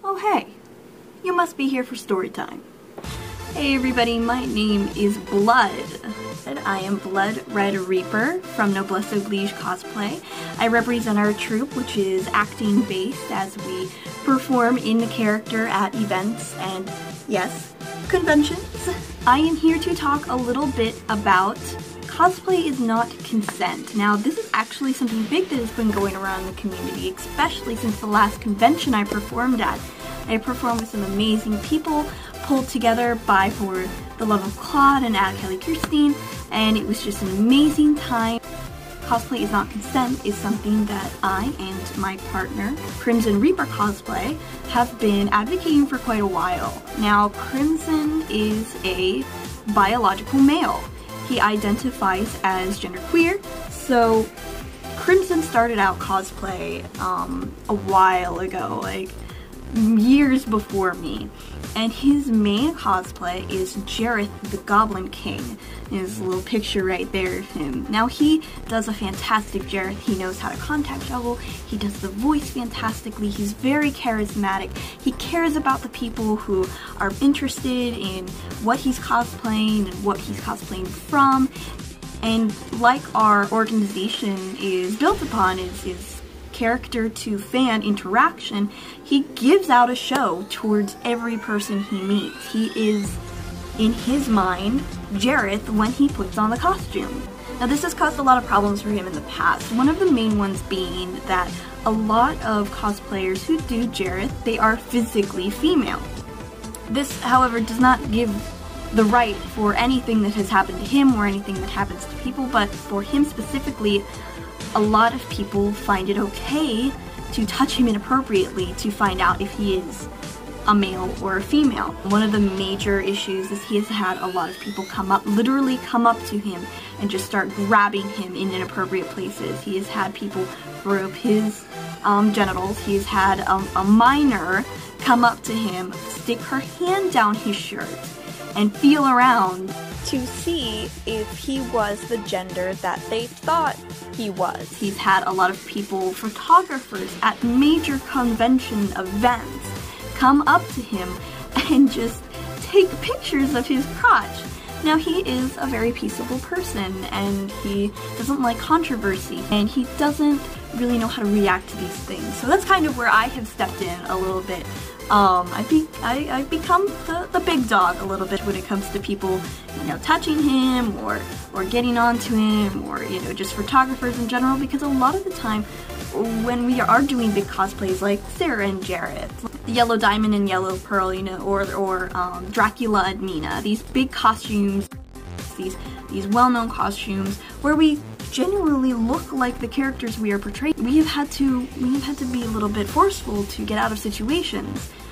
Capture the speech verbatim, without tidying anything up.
Oh hey, you must be here for story time. Hey everybody, my name is Blood, and I am Blood Red Reaper from Noblesse Oblige Cosplay. I represent our troupe, which is acting based as we perform in the character at events and, yes, conventions. I am here to talk a little bit about cosplay is not consent. Now, this is actually something big that has been going around in the community, especially since the last convention I performed at. I performed with some amazing people pulled together by For the Love of Claude and Anna Kelly Kirstein, and it was just an amazing time. Cosplay is not consent is something that I and my partner, Crimson Reaper Cosplay, have been advocating for quite a while. Now, Crimson is a biological male. He identifies as genderqueer, so Crimson started out cosplay um, a while ago, like years before me, and his main cosplay is Jareth the Goblin King. There's a little picture right there of him. Now, he does a fantastic Jareth. He knows how to contact juggle, he does the voice fantastically, he's very charismatic, he cares about the people who are interested in what he's cosplaying and what he's cosplaying from, and like our organization is built upon is, is character to fan interaction, he gives out a show towards every person he meets. He is, in his mind, Jareth when he puts on the costume. Now, this has caused a lot of problems for him in the past, one of the main ones being that a lot of cosplayers who do Jareth, they are physically female. This, however, does not give the right for anything that has happened to him or anything that happens to people, but for him specifically, a lot of people find it okay to touch him inappropriately to find out if he is a male or a female. One of the major issues is he has had a lot of people come up, literally come up to him and just start grabbing him in inappropriate places. He has had people grope his um, genitals. He's had um, a minor come up to him, stick her hand down his shirt, and feel around to see if he was the gender that they thought he was. He's had a lot of people, photographers at major convention events, come up to him and just take pictures of his crotch. Now, he is a very peaceable person and he doesn't like controversy and he doesn't really know how to react to these things. So that's kind of where I have stepped in a little bit. Um, I be I, I've become the, the big dog a little bit when it comes to people, you know, touching him or or getting onto him, or, you know, just photographers in general, because a lot of the time when we are doing big cosplays like Sarah and Jareth, the Yellow Diamond and Yellow Pearl, you know, or or um, Dracula and Mina, these big costumes, these these well-known costumes where we genuinely look like the characters we are portraying, we have had to we have had to be a little bit forceful to get out of situations.